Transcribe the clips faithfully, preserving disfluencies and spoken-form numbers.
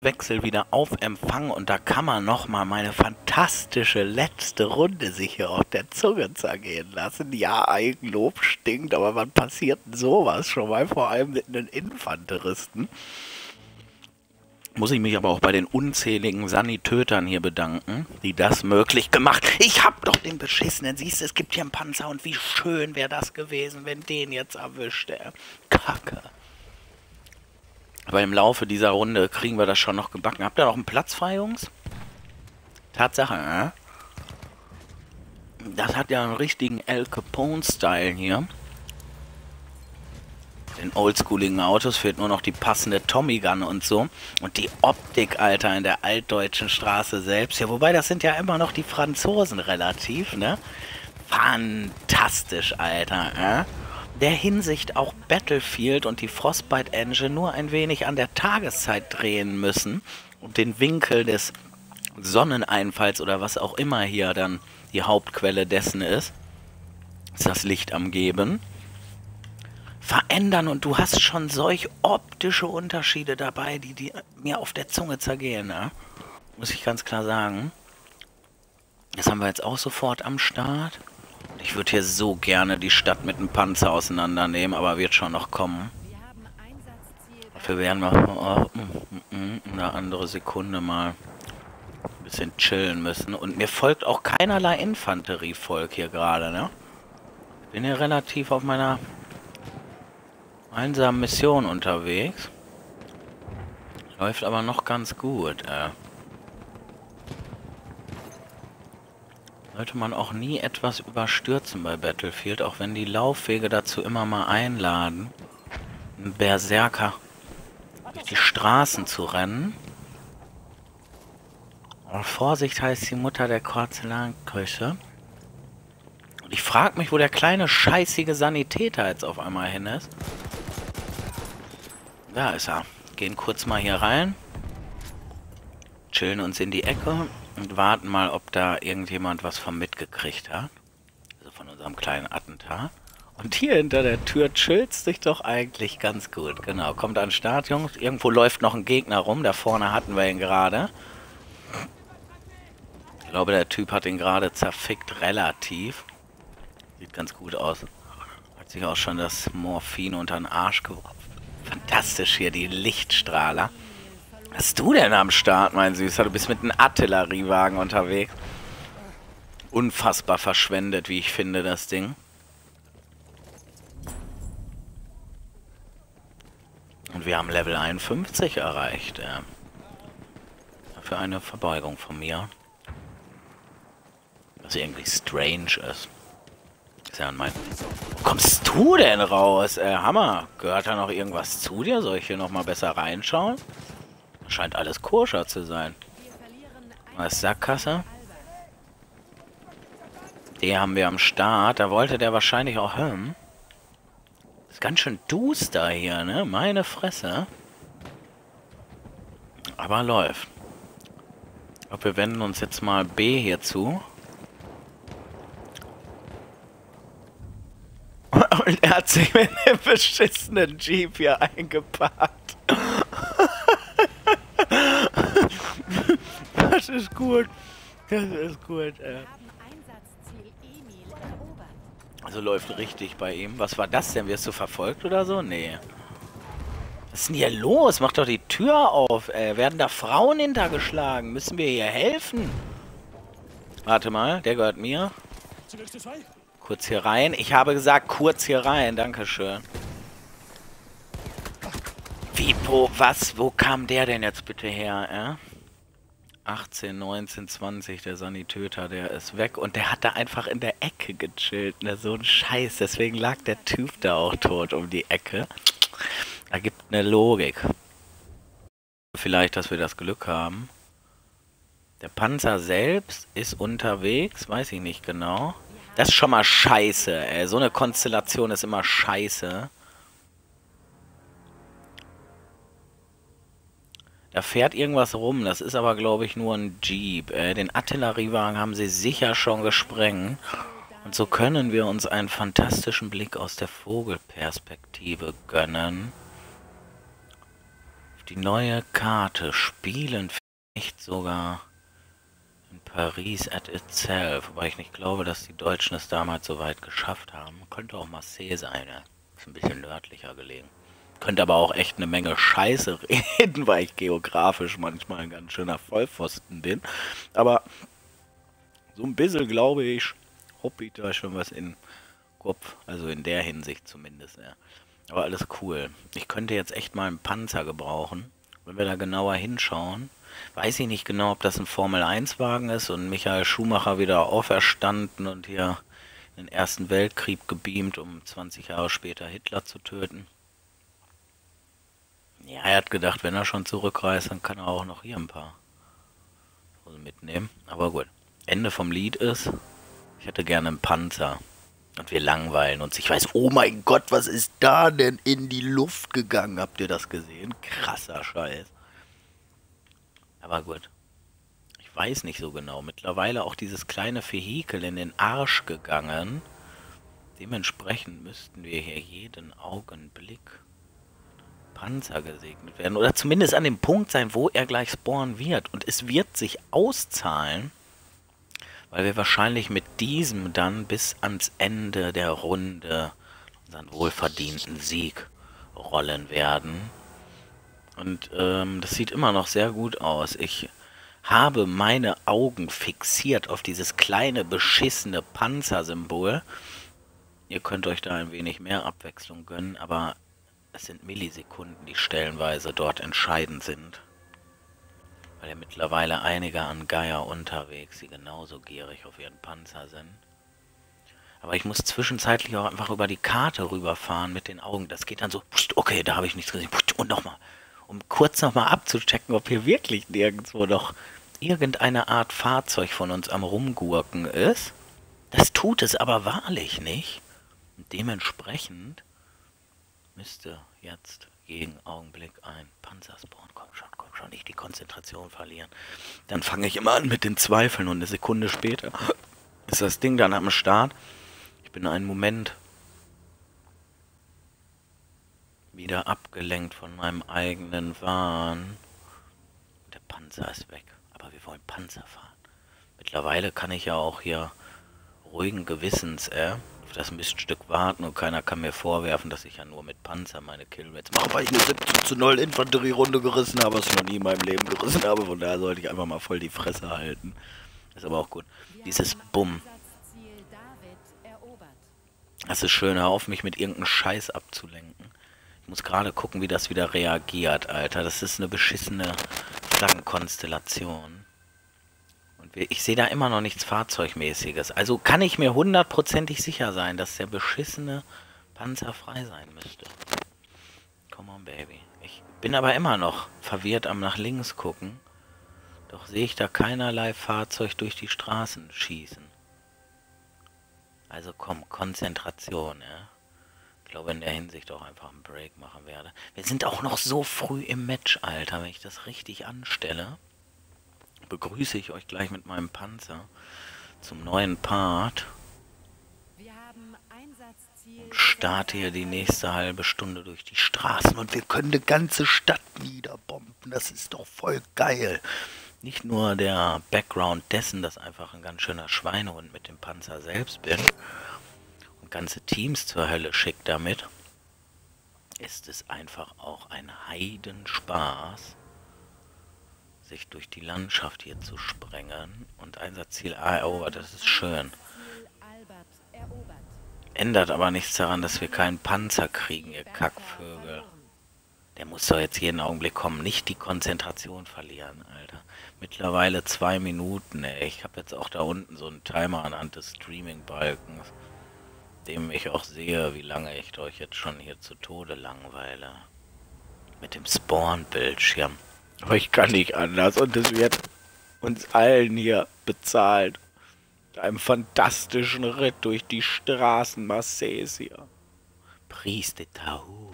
wechsel wieder auf Empfang und da kann man nochmal meine fantastische letzte Runde sich hier auf der Zunge zergehen lassen. Ja, Eigenlob stinkt, aber wann passiert denn sowas schon mal, vor allem mit einem Infanteristen? Muss ich mich aber auch bei den unzähligen Sanitötern hier bedanken, die das möglich gemacht haben. Ich hab doch den beschissenen, siehst du, es gibt hier einen Panzer und wie schön wäre das gewesen, wenn den jetzt erwischt, der Kacke. Aber im Laufe dieser Runde kriegen wir das schon noch gebacken. Habt ihr noch einen Platz frei, Jungs? Tatsache, ne? Das hat ja einen richtigen Al Capone-Style hier. Den oldschooligen Autos fehlt nur noch die passende Tommy Gun und so. Und die Optik, Alter, in der altdeutschen Straße selbst. Ja, wobei, das sind ja immer noch die Franzosen relativ, ne? Fantastisch, Alter, ne? Der Hinsicht auch Battlefield und die Frostbite Engine nur ein wenig an der Tageszeit drehen müssen und den Winkel des Sonneneinfalls oder was auch immer hier dann die Hauptquelle dessen ist, ist das Licht am Geben, verändern und du hast schon solch optische Unterschiede dabei, die, die mir auf der Zunge zergehen, ne? Muss ich ganz klar sagen. Das haben wir jetzt auch sofort am Start. Ich würde hier so gerne die Stadt mit dem Panzer auseinandernehmen, aber wird schon noch kommen. Dafür werden wir oh, eine andere Sekunde mal ein bisschen chillen müssen. Und mir folgt auch keinerlei Infanterievolk hier gerade, ne? Ich bin hier relativ auf meiner einsamen Mission unterwegs. Läuft aber noch ganz gut, äh. Sollte man auch nie etwas überstürzen bei Battlefield, auch wenn die Laufwege dazu immer mal einladen, einen Berserker durch die Straßen zu rennen. Aber Vorsicht heißt die Mutter der Porzellanküche. Und ich frage mich, wo der kleine scheißige Sanitäter jetzt auf einmal hin ist. Da ist er. Gehen kurz mal hier rein. Chillen uns in die Ecke. Und warten mal, ob da irgendjemand was von mitgekriegt hat. Also von unserem kleinen Attentat. Und hier hinter der Tür chillt's sich doch eigentlich ganz gut. Genau, kommt an den Start, Jungs. Irgendwo läuft noch ein Gegner rum. Da vorne hatten wir ihn gerade. Ich glaube, der Typ hat ihn gerade zerfickt, relativ. Sieht ganz gut aus. Hat sich auch schon das Morphin unter den Arsch geworfen. Fantastisch hier, die Lichtstrahler. Was hast du denn am Start, mein Süßer? Du bist mit einem Artilleriewagen unterwegs. Unfassbar verschwendet, wie ich finde, das Ding. Und wir haben Level einundfünfzig erreicht. Ja. Für eine Verbeugung von mir. Was irgendwie strange ist. Ist ja mein... Wo kommst du denn raus? Äh, Hammer. Gehört da noch irgendwas zu dir? Soll ich hier nochmal besser reinschauen? Scheint alles koscher zu sein. Was Sackgasse? Die haben wir am Start. Da wollte der wahrscheinlich auch hin. Ist ganz schön duster hier, ne? Meine Fresse. Aber läuft. Ich glaube, wir wenden uns jetzt mal B hier zu. Und er hat sich mit dem beschissenen Jeep hier eingeparkt. Das ist gut. Das ist gut. Äh. Also läuft richtig bei ihm. Was war das denn? Wirst du verfolgt oder so? Nee. Was ist denn hier los? Mach doch die Tür auf. Äh. Werden da Frauen hintergeschlagen? Müssen wir hier helfen? Warte mal, der gehört mir. Kurz hier rein. Ich habe gesagt, kurz hier rein. Dankeschön. Wie, wo, was? Wo kam der denn jetzt bitte her, äh? achtzehn, neunzehn, zwanzig, der Sanitöter, der ist weg. Und der hat da einfach in der Ecke gechillt, ne? So ein Scheiß. Deswegen lag der Typ da auch tot um die Ecke. Da gibt eine Logik. Vielleicht, dass wir das Glück haben. Der Panzer selbst ist unterwegs, weiß ich nicht genau. Das ist schon mal scheiße, ey. So eine Konstellation ist immer scheiße. Da fährt irgendwas rum, das ist aber, glaube ich, nur ein Jeep. Äh, den Artilleriewagen haben sie sicher schon gesprengt. Und so können wir uns einen fantastischen Blick aus der Vogelperspektive gönnen. Auf Die neue Karte spielen vielleicht sogar in Paris at itself, wobei ich nicht glaube, dass die Deutschen es damals so weit geschafft haben. Könnte auch Marseille sein, ja. Ist ein bisschen nördlicher gelegen. Könnte aber auch echt eine Menge Scheiße reden, weil ich geografisch manchmal ein ganz schöner Vollpfosten bin. Aber so ein bisschen glaube ich, hoppit da schon was in Kopf. Also in der Hinsicht zumindest, ja. Aber alles cool. Ich könnte jetzt echt mal einen Panzer gebrauchen. Wenn wir da genauer hinschauen, weiß ich nicht genau, ob das ein Formel eins Wagen ist und Michael Schumacher wieder auferstanden und hier in den Ersten Weltkrieg gebeamt, um zwanzig Jahre später Hitler zu töten. Ja, er hat gedacht, wenn er schon zurückreist, dann kann er auch noch hier ein paar mitnehmen. Aber gut. Ende vom Lied ist, ich hätte gerne einen Panzer. Und wir langweilen uns. Ich weiß, oh mein Gott, was ist da denn in die Luft gegangen? Habt ihr das gesehen? Krasser Scheiß. Aber gut. Ich weiß nicht so genau. Mittlerweile auch dieses kleine Vehikel in den Arsch gegangen. Dementsprechend müssten wir hier jeden Augenblick Panzer gesegnet werden. Oder zumindest an dem Punkt sein, wo er gleich spawnen wird. Und es wird sich auszahlen, weil wir wahrscheinlich mit diesem dann bis ans Ende der Runde unseren wohlverdienten Sieg rollen werden. Und ähm, das sieht immer noch sehr gut aus. Ich habe meine Augen fixiert auf dieses kleine, beschissene Panzersymbol. Ihr könnt euch da ein wenig mehr Abwechslung gönnen, aber es sind Millisekunden, die stellenweise dort entscheidend sind. Weil ja mittlerweile einige an Geier unterwegs, die genauso gierig auf ihren Panzer sind. Aber ich muss zwischenzeitlich auch einfach über die Karte rüberfahren mit den Augen. Das geht dann so, okay, da habe ich nichts gesehen. Und nochmal, um kurz nochmal abzuchecken, ob hier wirklich nirgendwo noch irgendeine Art Fahrzeug von uns am Rumgurken ist. Das tut es aber wahrlich nicht. Und dementsprechend müsste jetzt jeden Augenblick ein Panzerspawn. Komm schon, komm schon, nicht die Konzentration verlieren. Dann fange ich immer an mit den Zweifeln und eine Sekunde später ist das Ding dann am Start. Ich bin einen Moment wieder abgelenkt von meinem eigenen Wahn. Der Panzer ist weg, aber wir wollen Panzer fahren. Mittlerweile kann ich ja auch hier ruhigen Gewissens äh, auf das Miststück warten und keiner kann mir vorwerfen, dass ich ja nur mit Panzer meine Killrates mache, weil ich eine siebzehn zu null Infanterierunde gerissen habe, was ich noch nie in meinem Leben gerissen habe. Von daher sollte ich einfach mal voll die Fresse halten. Ist aber auch gut. Dieses Bumm. Das ist schön, hör auf, mich mit irgendeinem Scheiß abzulenken. Ich muss gerade gucken, wie das wieder reagiert, Alter. Das ist eine beschissene Flaggenkonstellation. Und wir, ich sehe da immer noch nichts Fahrzeugmäßiges. Also kann ich mir hundertprozentig sicher sein, dass der beschissene Panzer frei sein müsste. Come on, baby. Ich bin aber immer noch verwirrt am nach links gucken. Doch sehe ich da keinerlei Fahrzeug durch die Straßen schießen. Also komm, Konzentration, ja. Ich glaube in der Hinsicht auch einfach einen Break machen werde. Wir sind auch noch so früh im Match, Alter. Wenn ich das richtig anstelle, begrüße ich euch gleich mit meinem Panzer zum neuen Part. Und starte hier die nächste halbe Stunde durch die Straßen und wir können die ganze Stadt niederbomben. Das ist doch voll geil. Nicht nur der Background dessen, dass einfach ein ganz schöner Schweinehund mit dem Panzer selbst bin und ganze Teams zur Hölle schickt damit, ist es einfach auch ein Heidenspaß, sich durch die Landschaft hier zu sprengen und Einsatzziel A erobert. Das ist schön. Ändert aber nichts daran, dass wir keinen Panzer kriegen, ihr Kackvögel. Der muss doch jetzt jeden Augenblick kommen. Nicht die Konzentration verlieren, Alter. Mittlerweile zwei Minuten, ey. Ich habe jetzt auch da unten so einen Timer anhand des Streaming-Balkens, dem ich auch sehe, wie lange ich euch jetzt schon hier zu Tode langweile. Mit dem Spawn-Bildschirm. Aber ich kann nicht anders und es wird uns allen hier bezahlt. Mit einem fantastischen Ritt durch die Straßen Marseilles hier. Prise de Tahur.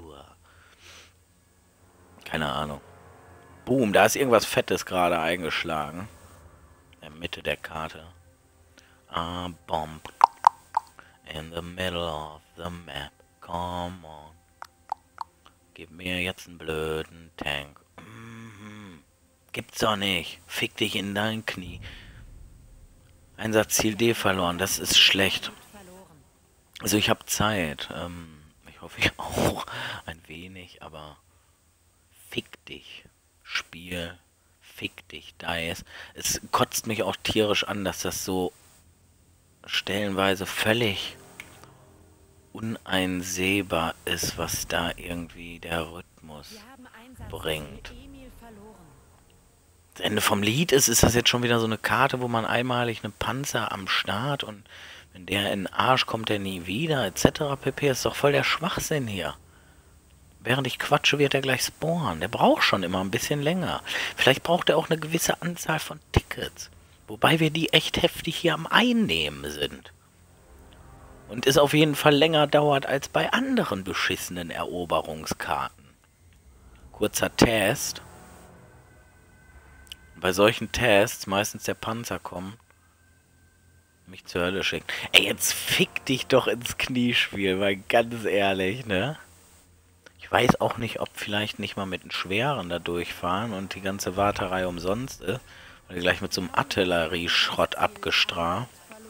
Keine Ahnung. Boom, da ist irgendwas Fettes gerade eingeschlagen. In der Mitte der Karte. A bomb. In the middle of the map. Come on. Gib mir jetzt einen blöden Tank. Gibt's doch nicht. Fick dich in dein Knie. Einsatzziel D verloren. Das ist schlecht. Also ich habe Zeit. Ähm, ich hoffe ich auch ein wenig, aber fick dich. Spiel. Fick dich, Dice. Es kotzt mich auch tierisch an, dass das so stellenweise völlig uneinsehbar ist, was da irgendwie der Rhythmus bringt. Das Ende vom Lied ist, ist das jetzt schon wieder so eine Karte, wo man einmalig einen Panzer am Start und wenn der in den Arsch kommt, der nie wieder, et cetera pp. Ist doch voll der Schwachsinn hier. Während ich quatsche, wird er gleich spawnen. Der braucht schon immer ein bisschen länger. Vielleicht braucht er auch eine gewisse Anzahl von Tickets. Wobei wir die echt heftig hier am Einnehmen sind. Und es auf jeden Fall länger dauert als bei anderen beschissenen Eroberungskarten. Kurzer Test. Bei solchen Tests meistens der Panzer kommt, mich zur Hölle schickt. Ey, jetzt fick dich doch ins Kniespiel, weil ganz ehrlich, ne? Ich weiß auch nicht, ob vielleicht nicht mal mit den Schweren da durchfahren und die ganze Warterei umsonst ist. Oder gleich mit so einem Artillerieschrott abgestraft.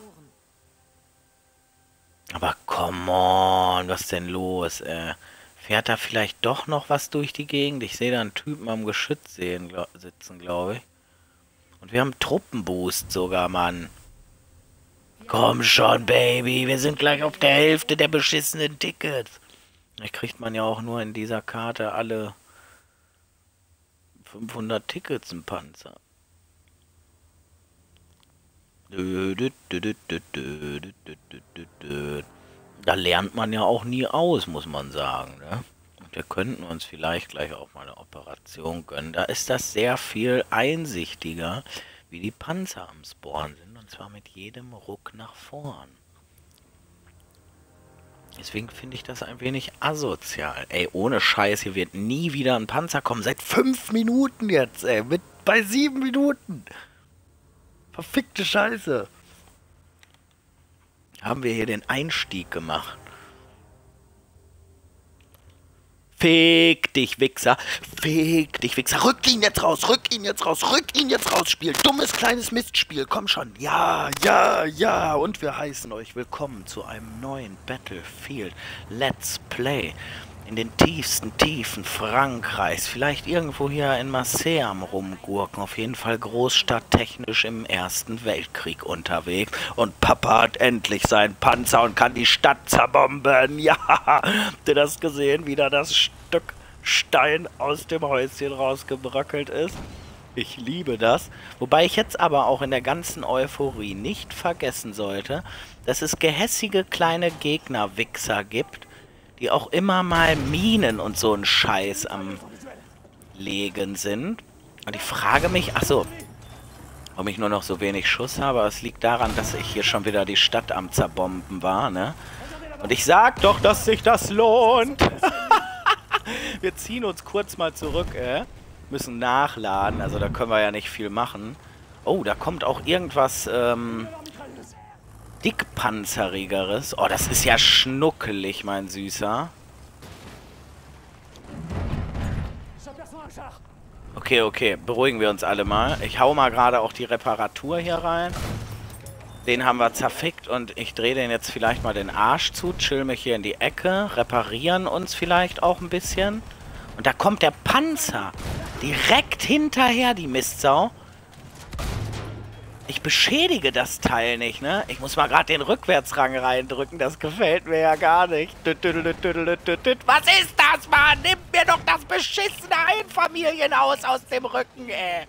Aber come on, was denn los, ey? Fährt da vielleicht doch noch was durch die Gegend? Ich sehe da einen Typen am Geschütz sehen, glaub, sitzen, glaube ich. Und wir haben Truppenboost sogar, Mann. Komm schon, Baby, wir sind gleich auf der Hälfte der beschissenen Tickets. Da kriegt man ja auch nur in dieser Karte alle fünfhundert Tickets im Panzer. Da lernt man ja auch nie aus, muss man sagen, ne? Und wir könnten uns vielleicht gleich auch mal eine Operation gönnen. Da ist das sehr viel einsichtiger, wie die Panzer am Spawn sind. Und zwar mit jedem Ruck nach vorn. Deswegen finde ich das ein wenig asozial. Ey, ohne Scheiß, hier wird nie wieder ein Panzer kommen. Seit fünf Minuten jetzt, ey. Mit, bei sieben Minuten. Verfickte Scheiße. Haben wir hier den Einstieg gemacht. Fick dich, Wichser. Fick dich, Wichser. Rück ihn jetzt raus, rück ihn jetzt raus, rück ihn jetzt raus, Spiel. Dummes kleines Mistspiel, komm schon. Ja, ja, ja. Und wir heißen euch willkommen zu einem neuen Battlefield Let's Play. In den tiefsten Tiefen Frankreichs. Vielleicht irgendwo hier in Marseille am Rumgurken. Auf jeden Fall großstadttechnisch im Ersten Weltkrieg unterwegs. Und Papa hat endlich seinen Panzer und kann die Stadt zerbomben. Ja, habt ihr das gesehen, wie da das Stück Stein aus dem Häuschen rausgebröckelt ist? Ich liebe das. Wobei ich jetzt aber auch in der ganzen Euphorie nicht vergessen sollte, dass es gehässige kleine Gegner-Wichser gibt, die auch immer mal Minen und so ein Scheiß am Legen sind. Und ich frage mich, achso, warum ich nur noch so wenig Schuss habe, aber es liegt daran, dass ich hier schon wieder die Stadt am Zerbomben war, ne? Und ich sag doch, dass sich das lohnt. Wir ziehen uns kurz mal zurück, äh. Müssen nachladen, also da können wir ja nicht viel machen. Oh, da kommt auch irgendwas, ähm... dickpanzerigeres. Oh, das ist ja schnuckelig, mein Süßer. Okay, okay. Beruhigen wir uns alle mal. Ich hau mal gerade auch die Reparatur hier rein. Den haben wir zerfickt und ich drehe den jetzt vielleicht mal den Arsch zu. Chill mich hier in die Ecke. Reparieren uns vielleicht auch ein bisschen. Und da kommt der Panzer. Direkt hinterher, die Mistsau. Ich beschädige das Teil nicht, ne? Ich muss mal gerade den Rückwärtsrang reindrücken. Das gefällt mir ja gar nicht. Was ist das, Mann? Nimm mir doch das beschissene Einfamilienhaus aus dem Rücken, ey.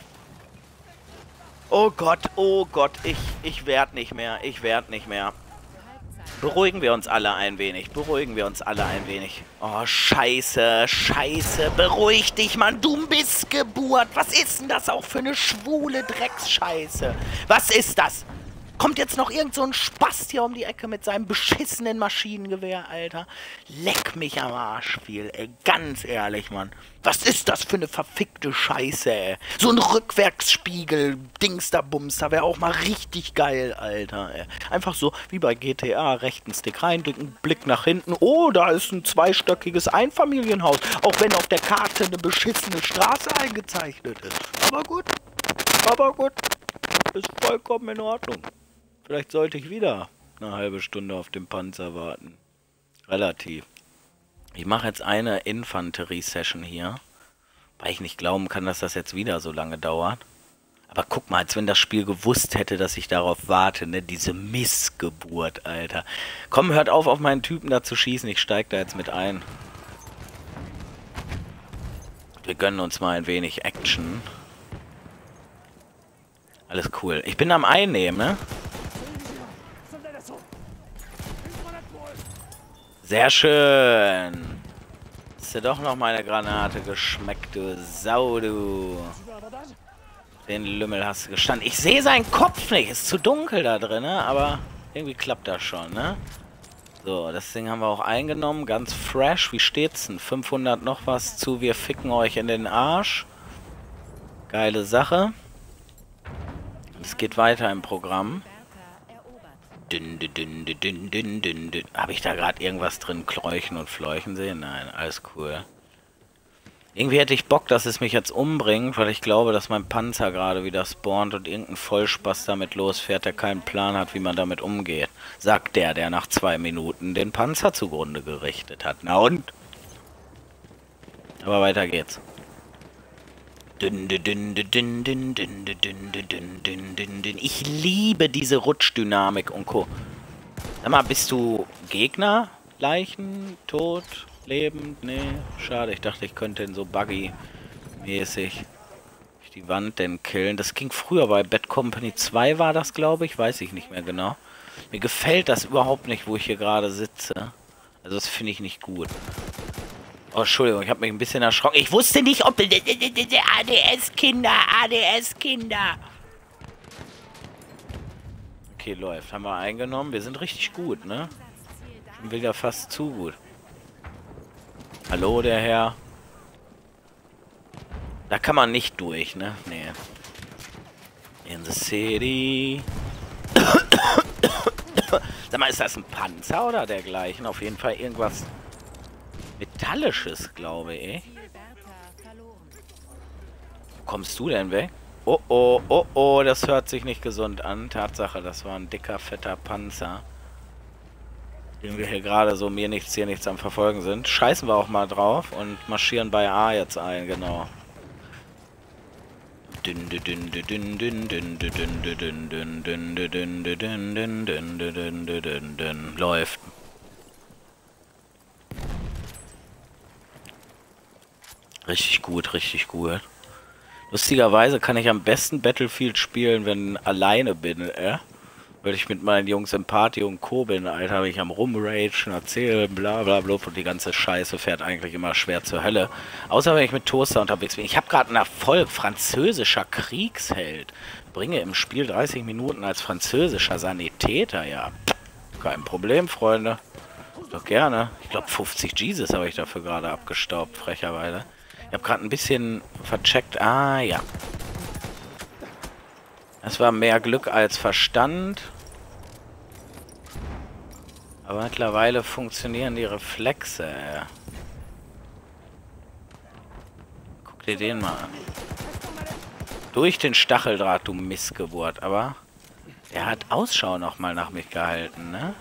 Oh Gott, oh Gott. Ich, ich werd nicht mehr. Ich werd nicht mehr. Beruhigen wir uns alle ein wenig. Beruhigen wir uns alle ein wenig. Oh, scheiße, scheiße. Beruhig dich, Mann. Du Missgeburt. Was ist denn das auch für eine schwule Drecksscheiße? Was ist das? Kommt jetzt noch irgend so ein Spast hier um die Ecke mit seinem beschissenen Maschinengewehr, Alter. Leck mich am Arsch viel, ey. Ganz ehrlich, Mann. Was ist das für eine verfickte Scheiße, ey? So ein Rückwärtsspiegel, Dingster-Bumster, wäre auch mal richtig geil, Alter, ey. Einfach so wie bei G T A, rechten Stick reindrücken, Blick nach hinten. Oh, da ist ein zweistöckiges Einfamilienhaus. Auch wenn auf der Karte eine beschissene Straße eingezeichnet ist. Aber gut, aber gut. Ist vollkommen in Ordnung. Vielleicht sollte ich wieder eine halbe Stunde auf den Panzer warten. Relativ. Ich mache jetzt eine Infanterie-Session hier, weil ich nicht glauben kann, dass das jetzt wieder so lange dauert. Aber guck mal, als wenn das Spiel gewusst hätte, dass ich darauf warte, ne? Diese Missgeburt, Alter. Komm, hört auf, auf meinen Typen da zu schießen. Ich steig da jetzt mit ein. Wir gönnen uns mal ein wenig Action. Alles cool. Ich bin am Einnehmen, ne? Sehr schön. Hast du doch noch meine Granate geschmeckt, du Sau, du. Den Lümmel hast du gestanden. Ich sehe seinen Kopf nicht. Ist zu dunkel da drin, ne? Aber irgendwie klappt das schon, ne? So, das Ding haben wir auch eingenommen. Ganz fresh. Wie steht's denn? fünfhundert noch was zu. Wir ficken euch in den Arsch. Geile Sache. Es geht weiter im Programm. Dünn, dünn, dünn, dünn, dünn, dünn, dünn. Habe ich da gerade irgendwas drin kläuchen und fleuchen sehen? Nein, alles cool. Irgendwie hätte ich Bock, dass es mich jetzt umbringt, weil ich glaube, dass mein Panzer gerade wieder spawnt und irgendein Vollspaß damit losfährt, der keinen Plan hat, wie man damit umgeht. Sagt der, der nach zwei Minuten den Panzer zugrunde gerichtet hat. Na und? Aber weiter geht's. Ich liebe diese Rutschdynamik und Co. Sag mal, bist du Gegner? Leichen? Tot? Lebend? Nee, schade. Ich dachte, ich könnte ihn so Buggy-mäßig durch die Wand denn killen. Das ging früher bei Bad Company zwei war das, glaube ich. Weiß ich nicht mehr genau. Mir gefällt das überhaupt nicht, wo ich hier gerade sitze. Also das finde ich nicht gut. Oh, Entschuldigung, ich habe mich ein bisschen erschrocken. Ich wusste nicht, ob... A D S-Kinder, A D S-Kinder. Okay, läuft. Haben wir eingenommen. Wir sind richtig gut, ne? Schon wieder fast zu gut. Hallo, der Herr. Da kann man nicht durch, ne? Nee. In the city. Sag mal, ist das ein Panzer oder dergleichen? Auf jeden Fall irgendwas... Metallisches, glaube ich. Wo kommst du denn weg? Oh, oh, oh, oh, das hört sich nicht gesund an. Tatsache, das war ein dicker, fetter Panzer. Den wir hier gerade so mir nichts, hier nichts am Verfolgen sind. Scheißen wir auch mal drauf und marschieren bei A jetzt ein, genau. Läuft. Richtig gut, richtig gut. Lustigerweise kann ich am besten Battlefield spielen, wenn ich alleine bin, äh? Weil ich mit meinen Jungs im Party und Co. bin, Alter, wenn ich am Rumragen erzähle, bla bla bla, und die ganze Scheiße fährt eigentlich immer schwer zur Hölle. Außer wenn ich mit Toaster unterwegs bin. Ich habe gerade einen Erfolg, französischer Kriegsheld. Bringe im Spiel dreißig Minuten als französischer Sanitäter, ja. Kein Problem, Freunde. Doch gerne. Ich glaube fünfzig Jesus habe ich dafür gerade abgestaubt, frecherweise. Ich habe gerade ein bisschen vercheckt. Ah, ja. Es war mehr Glück als Verstand. Aber mittlerweile funktionieren die Reflexe. Guck dir den mal an. Durch den Stacheldraht, du Missgeburt. Aber der hat Ausschau nochmal nach mich gehalten, ne?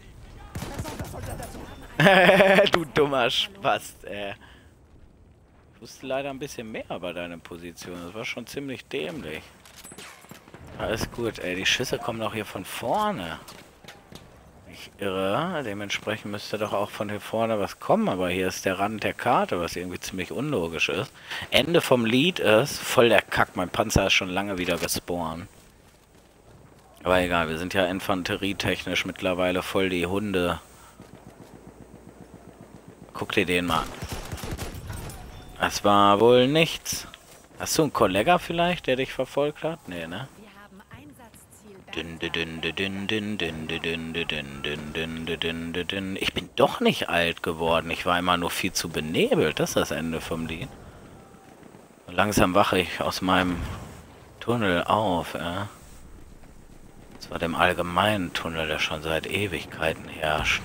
Du dummer Spast, ey. Ich wusste leider ein bisschen mehr bei deiner Position. Das war schon ziemlich dämlich. Alles gut, ey. Die Schüsse kommen doch hier von vorne. Ich irre. Dementsprechend müsste doch auch von hier vorne was kommen. Aber hier ist der Rand der Karte, was irgendwie ziemlich unlogisch ist. Ende vom Lied ist voll der Kack. Mein Panzer ist schon lange wieder gespawnt. Aber egal, wir sind ja infanterietechnisch mittlerweile voll die Hunde. Guck dir den mal an. Das war wohl nichts. Hast du einen Kollegen vielleicht, der dich verfolgt hat? Nee, ne? Dün, dün, dün, dün, dün, dün, dün, dün, dün, dün, dün, dün, dün, dün. Ich bin doch nicht alt geworden. Ich war immer nur viel zu benebelt. Das ist das Ende vom Lied. Langsam wache ich aus meinem Tunnel auf, ja. Das war dem allgemeinen Tunnel, der schon seit Ewigkeiten herrscht.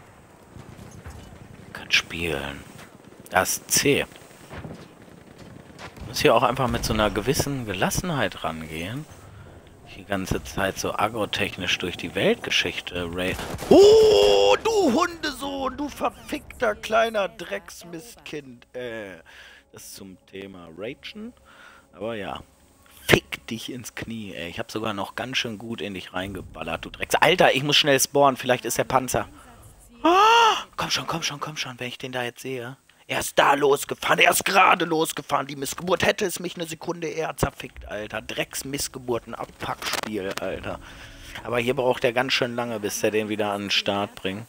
Kann spielen. Das ist C. Muss hier auch einfach mit so einer gewissen Gelassenheit rangehen. Die ganze Zeit so agrotechnisch durch die Weltgeschichte Ray. Oh, du Hundesohn, du verfickter kleiner Drecksmistkind. Äh, das ist zum Thema Ragen. Aber ja. Fick dich ins Knie, ey. Ich hab sogar noch ganz schön gut in dich reingeballert, du Drecks. Alter, ich muss schnell spawnen. Vielleicht ist der Panzer. Ah, komm schon, komm schon, komm schon, wenn ich den da jetzt sehe. Er ist da losgefahren, er ist gerade losgefahren. Die Missgeburt hätte es mich eine Sekunde eher zerfickt, Alter. Drecksmissgeburten, Abpackspiel, Alter. Aber hier braucht er ganz schön lange, bis er den wieder an den Start bringt.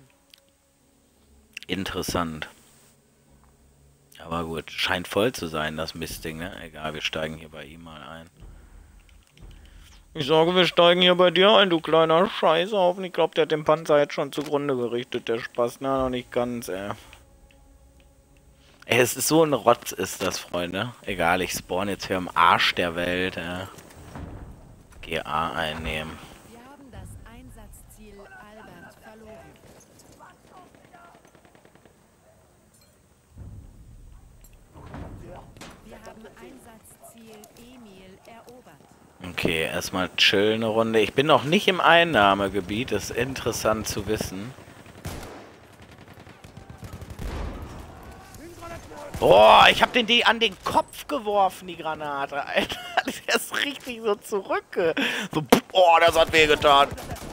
Interessant. Aber gut, scheint voll zu sein, das Mistding, ne? Egal, wir steigen hier bei ihm mal ein. Ich sage, wir steigen hier bei dir ein, du kleiner Scheißhaufen. Ich glaube, der hat den Panzer jetzt schon zugrunde gerichtet, der Spaß. Na, noch nicht ganz, ey. Ey, es ist so ein Rotz, ist das, Freunde. Egal, ich spawn jetzt hier im Arsch der Welt, ey. G A einnehmen. Wir haben das Einsatzziel Albert verloren. Wir haben Einsatzziel Emil erobert. Okay, erstmal chillen eine Runde. Ich bin noch nicht im Einnahmegebiet, das ist interessant zu wissen. Boah, ich hab den die an den Kopf geworfen, die Granate, Alter. Der ist richtig so zurück. So, boah, das hat wehgetan.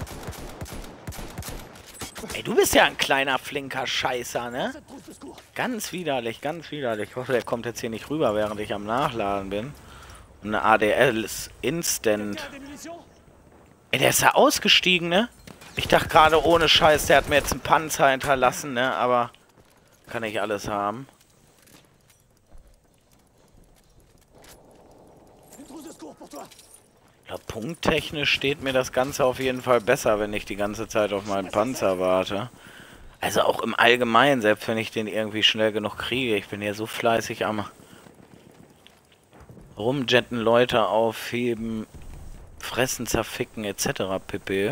Ey, du bist ja ein kleiner, flinker Scheißer, ne? Ganz widerlich, ganz widerlich. Ich hoffe, der kommt jetzt hier nicht rüber, während ich am Nachladen bin. Und eine A D L ist instant. Ey, der ist ja ausgestiegen, ne? Ich dachte gerade, ohne Scheiß, der hat mir jetzt einen Panzer hinterlassen, ne? Aber kann ich alles haben. Ja, punkttechnisch steht mir das Ganze auf jeden Fall besser, wenn ich die ganze Zeit auf meinen Panzer warte. Also auch im Allgemeinen, selbst wenn ich den irgendwie schnell genug kriege. Ich bin ja so fleißig am Rumjetten, Leute aufheben, fressen, zerficken et cetera pp.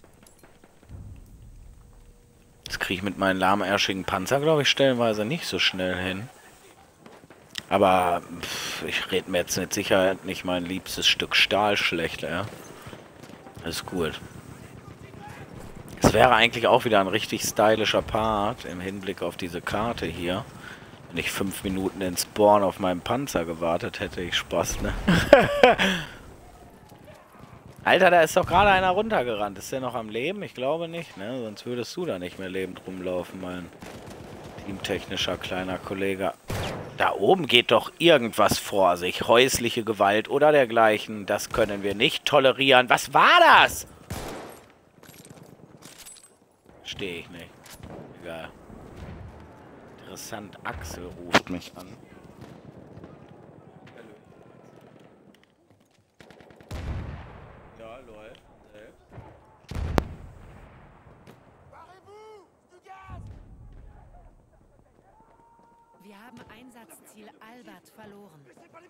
Das kriege ich mit meinen lahmärschigen Panzer, glaube ich, stellenweise nicht so schnell hin. Aber pff, ich rede mir jetzt mit Sicherheit nicht mein liebstes Stück Stahl schlecht, ja. Das ist gut. Es wäre eigentlich auch wieder ein richtig stylischer Part im Hinblick auf diese Karte hier. Wenn ich fünf Minuten in Spawn auf meinen Panzer gewartet hätte, ich Spaß, ne? Alter, da ist doch gerade einer runtergerannt. Ist der noch am Leben? Ich glaube nicht, ne? Sonst würdest du da nicht mehr lebend rumlaufen, mein teamtechnischer kleiner Kollege. Da oben geht doch irgendwas vor sich. Häusliche Gewalt oder dergleichen. Das können wir nicht tolerieren. Was war das? Stehe ich nicht. Egal. Interessant, Axel ruft mich an. Ja, läuft. Selbst. Wir haben Einsatzziel Albert verloren.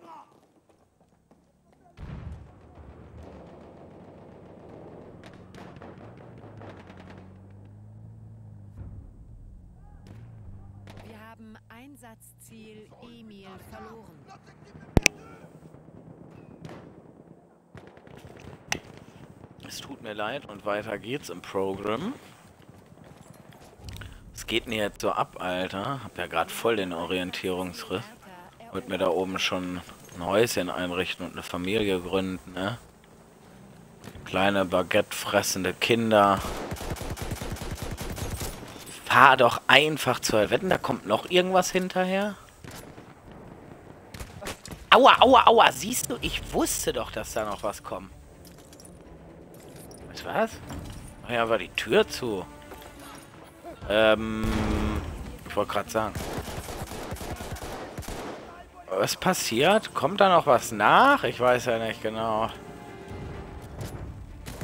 Wir haben Einsatzziel Emil verloren. Es tut mir leid und weiter geht's im Programm. Was geht denn jetzt so ab, Alter? Hab ja gerade voll den Orientierungsriss. Wollte mir da oben schon ein Häuschen einrichten und eine Familie gründen, ne? Kleine Baguette fressende Kinder. Fahr doch einfach zur Wetten, da kommt noch irgendwas hinterher. Aua, aua, aua, siehst du? Ich wusste doch, dass da noch was kommt. Was war's? Ach ja, war die Tür zu. Ähm, ich wollte gerade sagen. Was passiert? Kommt da noch was nach? Ich weiß ja nicht genau.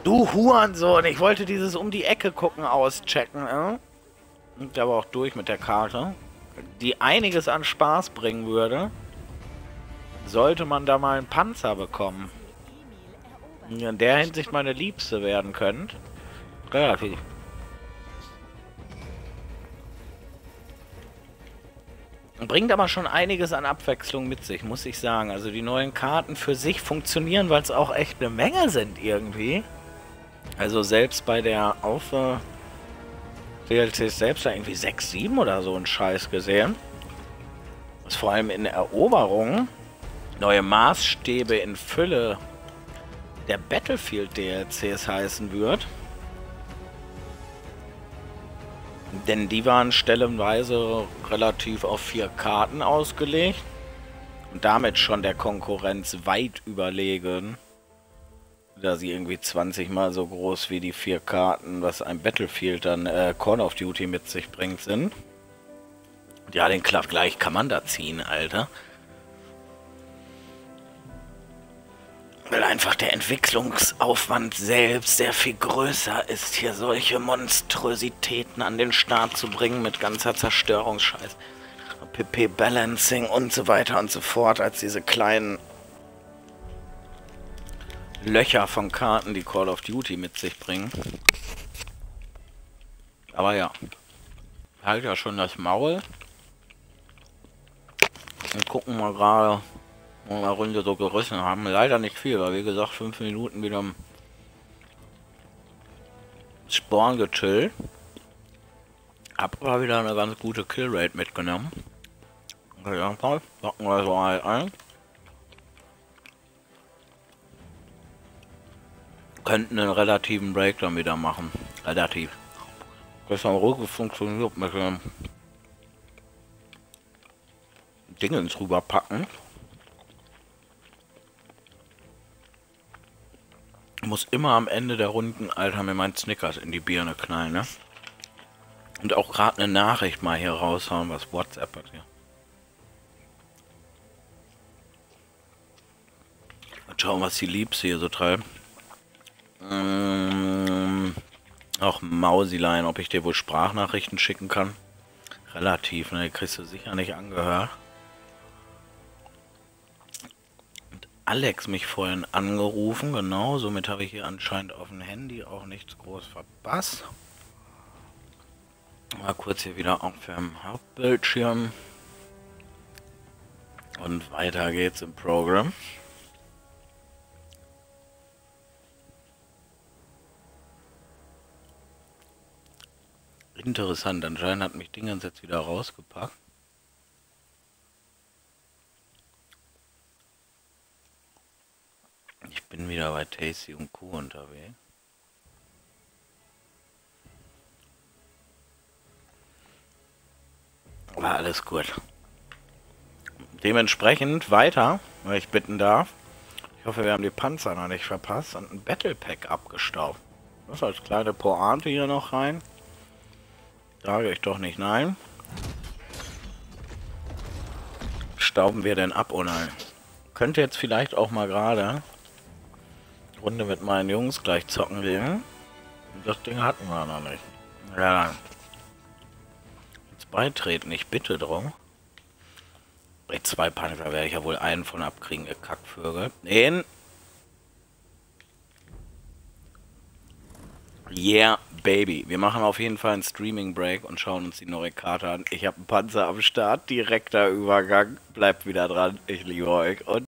Du Hurensohn, ich wollte dieses um die Ecke gucken auschecken, äh? Und aber auch durch mit der Karte, die einiges an Spaß bringen würde, sollte man da mal einen Panzer bekommen. In der Hinsicht meine Liebste werden könnt. Relativ. Bringt aber schon einiges an Abwechslung mit sich, muss ich sagen. Also die neuen Karten für sich funktionieren, weil es auch echt eine Menge sind irgendwie. Also selbst bei der Auf D L Cs selbst da irgendwie sechs, sieben oder so ein Scheiß gesehen. Was vor allem in der Eroberung neue Maßstäbe in Fülle der Battlefield D L Cs heißen wird. Denn die waren stellenweise relativ auf vier Karten ausgelegt und damit schon der Konkurrenz weit überlegen, da sie irgendwie zwanzig mal so groß wie die vier Karten, was ein Battlefield dann äh, Call of Duty mit sich bringt, sind. Ja, den Vergleich kann man da ziehen, Alter. Weil einfach der Entwicklungsaufwand selbst sehr viel größer ist, hier solche Monstrositäten an den Start zu bringen mit ganzer Zerstörungsscheiß, P P-Balancing und so weiter und so fort, als diese kleinen Löcher von Karten, die Call of Duty mit sich bringen. Aber ja, halt ja schon das Maul. Und gucken mal gerade, wo wir eine Runde so gerissen haben. Leider nicht viel, weil wie gesagt, fünf Minuten wieder im Sporn gechillt. Hab aber wieder eine ganz gute Killrate mitgenommen. Okay, dann packen wir so ein. Könnten einen relativen Break dann wieder machen. Relativ. Gestern ruhig funktioniert mit dem Dingens rüberpacken. Muss immer am Ende der Runden, Alter, mir meinen Snickers in die Birne knallen, ne? Und auch gerade eine Nachricht mal hier raushauen, was WhatsApp hat hier. Mal schauen, was die Liebste hier so treibt. Ähm, auch Mausilein, ob ich dir wohl Sprachnachrichten schicken kann. Relativ, ne? Die kriegst du sicher nicht angehört. Alex mich vorhin angerufen, genau, somit habe ich hier anscheinend auf dem Handy auch nichts groß verpasst. Mal kurz hier wieder auf dem Hauptbildschirm. Und weiter geht's im Programm. Interessant, anscheinend hat mich Dingens jetzt wieder rausgepackt. Ich bin wieder bei Tasty und Co. unterwegs. Aber alles gut. Dementsprechend weiter, weil ich bitten darf. Ich hoffe, wir haben die Panzer noch nicht verpasst und ein Battle Pack abgestaubt. Das als kleine Pointe hier noch rein. Sage ich doch nicht nein. Stauben wir denn ab, oh nein. Könnte jetzt vielleicht auch mal gerade Runde mit meinen Jungs gleich zocken gehen. Das Ding hatten wir noch nicht. Ja, dann. Jetzt beitreten, ich bitte drum. Bei zwei Panzer werde ich ja wohl einen von abkriegen, ihr Kackvögel. Den. Yeah, baby. Wir machen auf jeden Fall einen Streaming-Break und schauen uns die neue Karte an. Ich habe einen Panzer am Start, direkter Übergang. Bleibt wieder dran. Ich liebe euch und